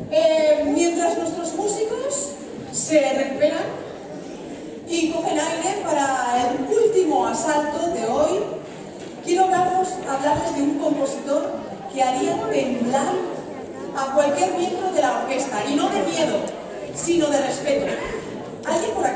Mientras nuestros músicos se recuperan y cogen aire para el último asalto de hoy, quiero hablarles de un compositor que haría temblar a cualquier miembro de la orquesta, y no de miedo, sino de respeto. ¿Alguien por aquí